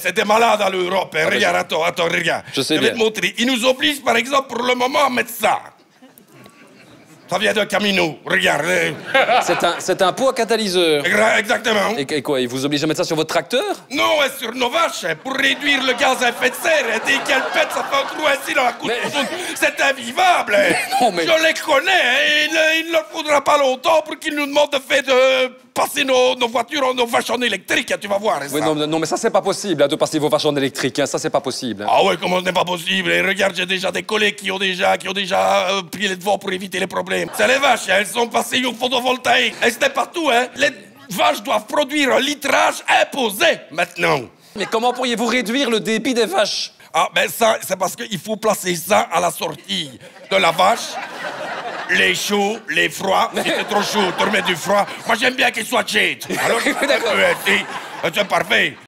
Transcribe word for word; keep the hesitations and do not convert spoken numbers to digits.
C'était malade à l'Europe. Hein. Ah, regarde, je... attends, attends, regarde. Je sais je vais bien. te montrer. Ils nous obligent, par exemple, pour le moment, à mettre ça. Ça vient d'un Camino, regarde. C'est un, c'est un pot à catalyseur. Exactement. Et, et quoi, ils vous obligent à mettre ça sur votre tracteur? Non, sur nos vaches, pour réduire le gaz à effet de serre. Dès qu'elle pète, ça fait un trou ainsi dans la couche. Mais... C'est invivable. Non, mais... Je les connais. Hein. Il ne leur faudra pas longtemps pour qu'ils nous demandent de faire de passer nos, nos voitures, nos vaches en électrique. Hein, tu vas voir. Oui, non, non, mais ça, c'est pas possible, hein, de passer vos vaches en électrique. Hein, ça, c'est pas possible. Hein. Ah ouais, comment ce n'est pas possible? Et regarde, j'ai déjà des collègues qui ont déjà, qui ont déjà euh, pris les devants pour éviter les problèmes. C'est les vaches, hein, elles sont passées au photovoltaïque. Et c'était partout, hein. Les vaches doivent produire un litrage imposé maintenant. Mais comment pourriez-vous réduire le débit des vaches? Ah, ben ça, c'est parce qu'il faut placer ça à la sortie de la vache. Les chauds, les froids. Si c'est trop chaud, tu remets du froid. Moi, j'aime bien qu'il soit tiède. Alors, D'accord. c'est parfait.